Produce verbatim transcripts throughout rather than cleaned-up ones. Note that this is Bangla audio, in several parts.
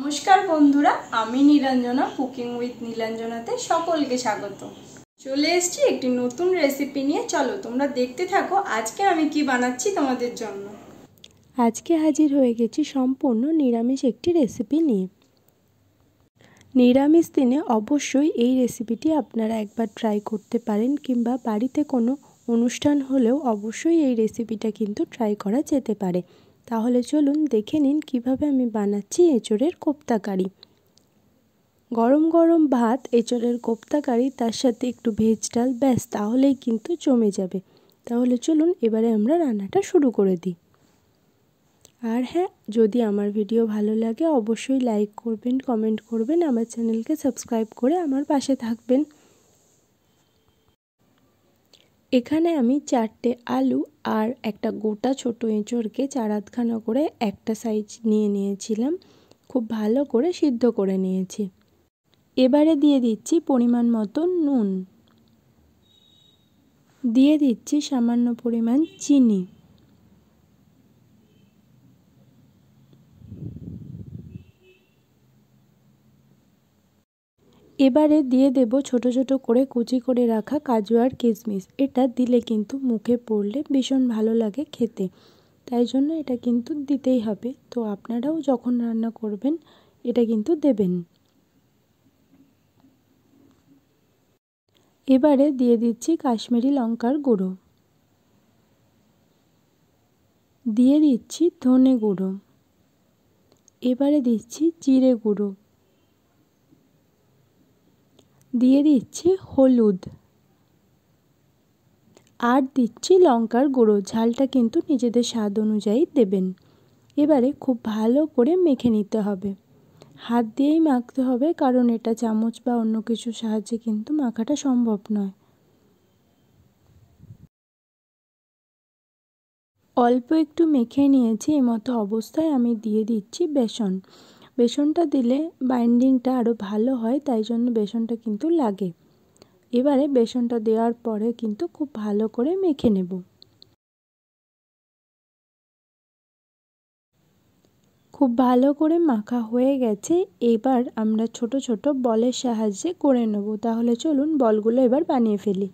নমস্কার বন্ধুরা, আমি নীলাঞ্জনা কুকিং উইথ নীলাঞ্জনাতে সকলকে স্বাগত। চলে এসেছি একটি নতুন রেসিপি নিয়ে। চলো তোমরা দেখতে থাকো আজকে আমি কি বানাচ্ছি তোমাদের জন্য। আজকে হাজির হয়ে গেছি সম্পূর্ণ নিরামিষ একটি রেসিপি নিয়ে। নিরামিষ দিনে অবশ্যই এই রেসিপিটি আপনারা একবার ট্রাই করতে পারেন, কিংবা বাড়িতে কোনো অনুষ্ঠান হলেও অবশ্যই এই রেসিপিটা কিন্তু ট্রাই করা যেতে পারে। তাহলে চলুন দেখে নিন কিভাবে আমি বানাচ্ছি এঁচোড়ের কোপ্তা কারি। গরম গরম ভাত, এঁচোড়ের কোপ্তা কারি, তার সাথে একটু ভেজ ডাল, ব্যাস তাহলেই কিন্তু জমে যাবে। তাহলে চলুন এবারে আমরা রান্নাটা শুরু করে দিই। আর হ্যাঁ, যদি আমার ভিডিও ভালো লাগে অবশ্যই লাইক করবেন, কমেন্ট করবেন, আমার চ্যানেলকে সাবস্ক্রাইব করে আমার পাশে থাকবেন। এখানে আমি চারটে আলু আর একটা গোটা ছোট এঁচোড়কে চার আধখানা করে একটা সাইজ নিয়ে নিয়েছিলাম, খুব ভালো করে সিদ্ধ করে নিয়েছি। এবারে দিয়ে দিচ্ছি পরিমাণ মতো নুন, দিয়ে দিচ্ছি সামান্য পরিমাণ চিনি, এবারে দিয়ে দেব ছোট ছোট করে কুচি করে রাখা কাজু আর কিশমিশ। এটা দিলে কিন্তু মুখে পড়লে ভীষণ ভালো লাগে খেতে, তাই জন্য এটা কিন্তু দিতেই হবে। তো আপনারাও যখন রান্না করবেন এটা কিন্তু দেবেন। এবারে দিয়ে দিচ্ছি কাশ্মীরি লঙ্কার গুঁড়ো, দিয়ে দিচ্ছি ধনে গুঁড়ো, এবারে দিচ্ছি জিরে গুঁড়ো, দিয়ে দিচ্ছি হলুদ, আর দিচ্ছি লঙ্কার গুঁড়ো। ঝালটা কিন্তু নিজেদের স্বাদ অনুযায়ী দেবেন। এবারে খুব ভালো করে মেখে নিতে হবে, হাত দিয়েই মাখতে হবে, কারণ এটা চামচ বা অন্য কিছুর সাহায্যে কিন্তু মাখাটা সম্ভব নয়। অল্প একটু মেখে নিয়েছি, এই মতো অবস্থায় আমি দিয়ে দিচ্ছি বেসন। বেসনটা দিলে বাইন্ডিংটা আরও ভালো হয়, তাই জন্য বেসনটা কিন্তু লাগে। এবারে বেসনটা দেওয়ার পরে কিন্তু খুব ভালো করে মেখে নেব। খুব ভালো করে মাখা হয়ে গেছে, এবার আমরা ছোট ছোট বলের সাহায্যে করে নেব। তাহলে চলুন বলগুলো এবার বানিয়ে ফেলি।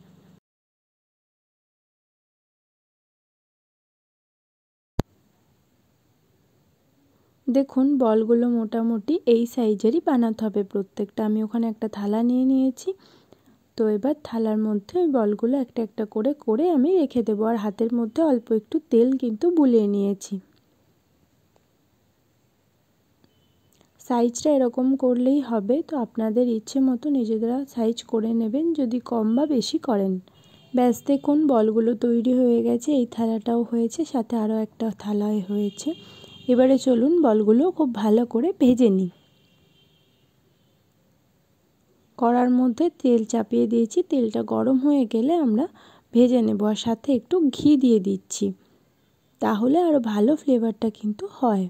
দেখুন বলগুলো মোটামুটি এই সাইজেরই বানাতে হবে প্রত্যেকটা। আমি ওখানে একটা থালা নিয়ে নিয়েছি, তো এবার থালার মধ্যে ওই বলগুলো একটা একটা করে করে আমি রেখে দেবো। আর হাতের মধ্যে অল্প একটু তেল কিন্তু বুলিয়ে নিয়েছি। সাইজটা এরকম করলেই হবে, তো আপনাদের ইচ্ছে মতো নিজেরা সাইজ করে নেবেন যদি কম বা বেশি করেন। ব্যাস দেখুন বলগুলো তৈরি হয়ে গেছে, এই থালাটাও হয়েছে, সাথে আরও একটা থালায় হয়েছে। এবারে চলুন বলগুলো খুব ভালো করে ভেজে নিই। কড়ার মধ্যে তেল চাপিয়ে দিয়েছি, তেলটা গরম হয়ে গেলে আমরা ভেজে নেব। আর সাথে একটু ঘি দিয়ে দিচ্ছি, তাহলে আরও ভালো ফ্লেভারটা কিন্তু হয়।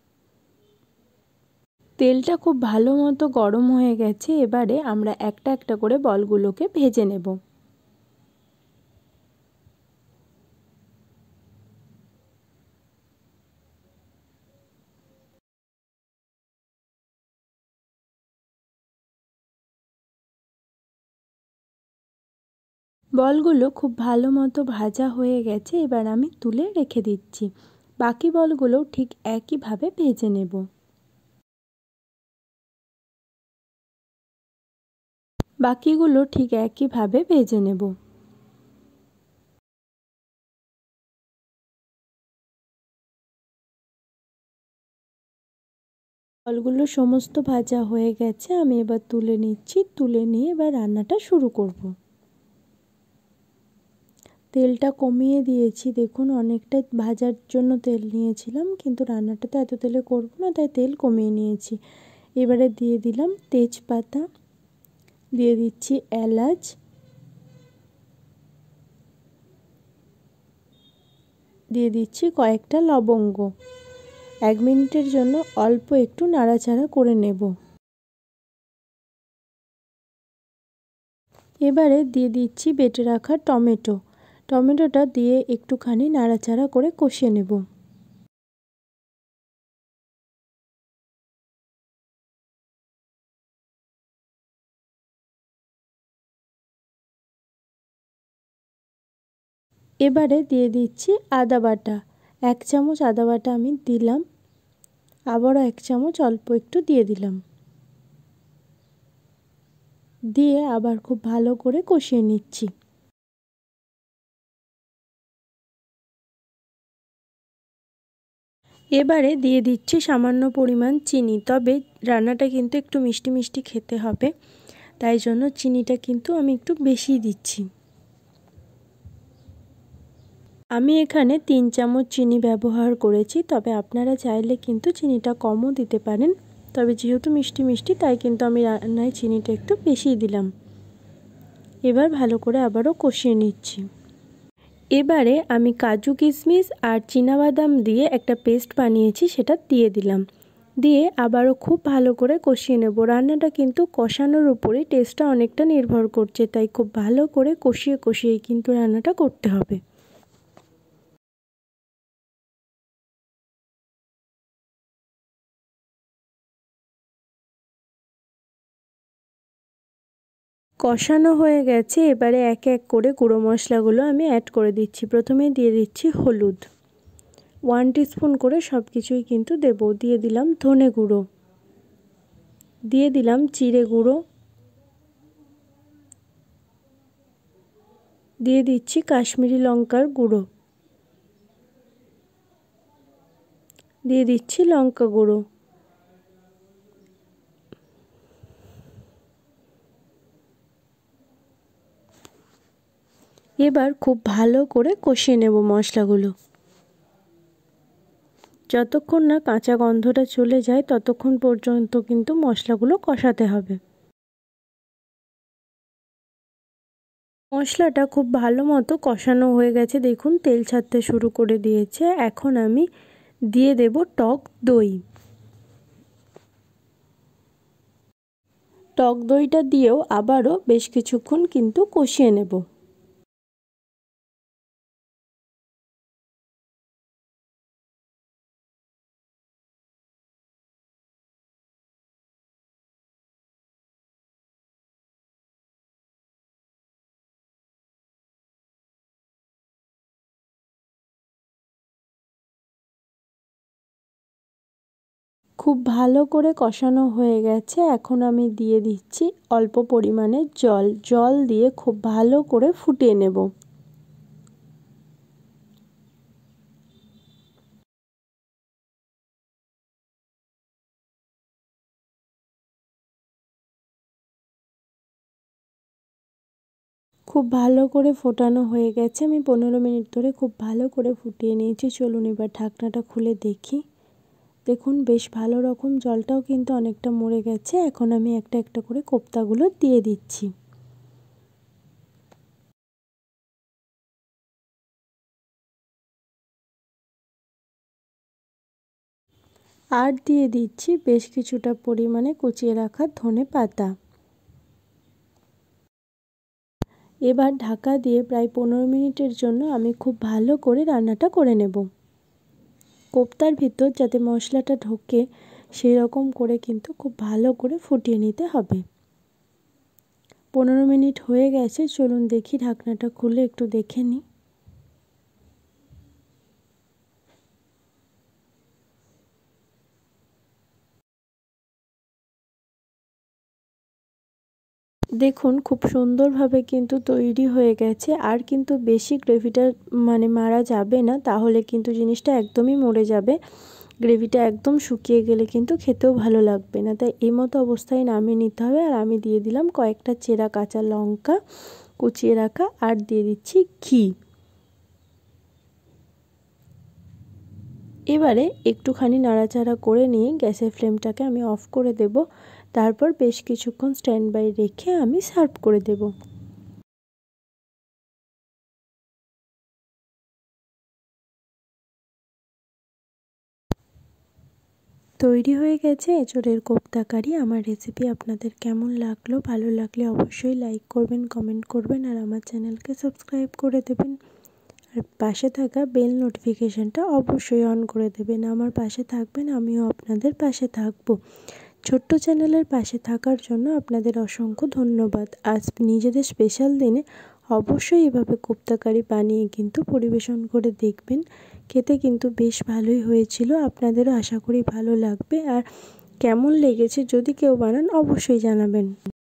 তেলটা খুব ভালো মতো গরম হয়ে গেছে, এবারে আমরা একটা একটা করে বলগুলোকে ভেজে নেব। বলগুলো খুব ভালো মতো ভাজা হয়ে গেছে, এবার আমি তুলে রেখে দিচ্ছি। বাকি বলগুলো ঠিক একইভাবে ভেজে নেব। বাকিগুলো ঠিক একইভাবে ভেজে নেব। বলগুলো সমস্ত ভাজা হয়ে গেছে, আমি এবার তুলে নিচ্ছি। তুলে নিয়ে এবার রান্নাটা শুরু করব। তেলটা কমিয়ে দিয়েছি, দেখুন অনেকটা ভাজার জন্য তেল নিয়েছিলাম, কিন্তু রান্নাটা তো এত তেলে করব না, তাই তেল কমিয়ে নিয়েছি। এবারে দিয়ে দিলাম তেজপাতা, দিয়ে দিচ্ছি এলাচ, দিয়ে দিচ্ছি কয়েকটা লবঙ্গ। এক মিনিটের জন্য অল্প একটু নাড়াচাড়া করে নেব। এবারে দিয়ে দিচ্ছি বেটে রাখা টমেটো। টমেটোটা দিয়ে একটুখানি নাড়াচাড়া করে কষিয়ে নেব। এবারে দিয়ে দিচ্ছি আদা বাটা, এক চামচ আদা বাটা আমি দিলাম, আবারও এক চামচ অল্প একটু দিয়ে দিলাম, দিয়ে আবার খুব ভালো করে কষিয়ে নিচ্ছি। এবারে দিয়ে দিচ্ছি সামান্য পরিমাণ চিনি, তবে রান্নাটা কিন্তু একটু মিষ্টি মিষ্টি খেতে হবে, তাই জন্য চিনিটা কিন্তু আমি একটু বেশি দিচ্ছি। আমি এখানে তিন চামচ চিনি ব্যবহার করেছি, তবে আপনারা চাইলে কিন্তু চিনিটা কমও দিতে পারেন, তবে যেহেতু মিষ্টি মিষ্টি তাই কিন্তু আমি রান্নায় চিনিটা একটু বেশি দিলাম। এবার ভালো করে আবারও কষিয়ে নিচ্ছি। এবারে আমি কাজু কিশমিশ আর চীনাবাদাম দিয়ে একটা পেস্ট বানিয়েছি, সেটা দিয়ে দিলাম, দিয়ে আবারও খুব ভালো করে কষিয়ে নেব। রান্নাটা কিন্তু কষানোর উপরে টেস্টটা অনেকটা নির্ভর করছে, তাই খুব ভালো করে কষিয়ে কষিয়েই কিন্তু রান্নাটা করতে হবে। কষানো হয়ে গেছে, এবারে এক এক করে গুঁড়ো মশলাগুলো আমি অ্যাড করে দিচ্ছি। প্রথমে দিয়ে দিচ্ছি হলুদ, ওয়ান টিস্পুন করে সব কিছুই কিন্তু দেব। দিয়ে দিলাম ধনে গুঁড়ো, দিয়ে দিলাম জিরে গুঁড়ো, দিয়ে দিচ্ছি কাশ্মীরি লঙ্কার গুঁড়ো, দিয়ে দিচ্ছি লঙ্কা গুঁড়ো। এবার খুব ভালো করে কষিয়ে নেব মশলাগুলো। যতক্ষণ না কাঁচা গন্ধটা চলে যায় ততক্ষণ পর্যন্ত কিন্তু মশলাগুলো কষাতে হবে। মশলাটা খুব ভালো মতো কষানো হয়ে গেছে, দেখুন তেল ছাড়তে শুরু করে দিয়েছে। এখন আমি দিয়ে দেব টক দই। টক দইটা দিয়েও আবারও বেশ কিছুক্ষণ কিন্তু কষিয়ে নেব। খুব ভালো করে কষানো হয়ে গেছে, এখন আমি দিয়ে দিচ্ছি অল্প পরিমাণে জল। জল দিয়ে খুব ভালো করে ফুটিয়ে নেব। খুব ভালো করে ফোটানো হয়ে গেছে, আমি পনেরো মিনিট ধরে খুব ভালো করে ফুটিয়ে নিয়েছি। চলুন এবার ঢাকনাটা খুলে দেখি। দেখুন বেশ ভালো রকম জলটাও কিন্তু অনেকটা মরে গেছে। এখন আমি একটা একটা করে কোপ্তাগুলো দিয়ে দিচ্ছি। আর দিয়ে দিচ্ছি বেশ কিছুটা পরিমাণে কুচিয়ে রাখা ধনে পাতা। এবার ঢাকা দিয়ে প্রায় পনেরো মিনিটের জন্য আমি খুব ভালো করে রান্নাটা করে নেব। কোপ্তার ভিতর যাতে মশলাটা ঢোকে সেই রকম করে কিন্তু খুব ভালো করে ফুটিয়ে নিতে হবে। পনেরো মিনিট হয়ে গেছে, চলুন দেখি ঢাকনাটা খুলে একটু দেখে নিই। দেখুন খুব সুন্দরভাবে কিন্তু তৈরি হয়ে গেছে। আর কিন্তু বেশি গ্রেভিটা মানে মারা যাবে না, তাহলে কিন্তু জিনিসটা একদমই মরে যাবে। গ্রেভিটা একদম শুকিয়ে গেলে কিন্তু খেতেও ভালো লাগবে না, তাই এই মতো অবস্থায় নামিয়ে নিতে হবে। আর আমি দিয়ে দিলাম কয়েকটা চেরা কাঁচা লঙ্কা কুচিয়ে রাখা, আর দিয়ে দিচ্ছি ঘি। এবারে একটুখানি নাড়াচাড়া করে নিয়ে গ্যাসের ফ্লেমটাকে আমি অফ করে দেব। তারপর বেশ কিছুক্ষণ স্ট্যান্ড বাই রেখে আমি সার্ভ করে দেব। তৈরি হয়ে গেছে এঁচোড়ের কোপ্তা কারি। আমার রেসিপি আপনাদের কেমন লাগলো? ভালো লাগলে অবশ্যই লাইক করবেন, কমেন্ট করবেন, আর আমার চ্যানেলকে সাবস্ক্রাইব করে দেবেন। আর পাশে থাকা বেল নোটিফিকেশানটা অবশ্যই অন করে দেবেন। আমার পাশে থাকবেন, আমিও আপনাদের পাশে থাকব। ছোট্ট চ্যানেলের পাশে থাকার জন্য আপনাদের অসংখ্য ধন্যবাদ। আজ নিজেদের স্পেশাল দিনে অবশ্যই এভাবে কোপ্তা কারি বানিয়ে কিন্তু পরিবেশন করে দেখবেন। খেতে কিন্তু বেশ ভালোই হয়েছিল। আপনাদেরও আশা করি ভালো লাগবে। আর কেমন লেগেছে যদি কেউ বানান অবশ্যই জানাবেন।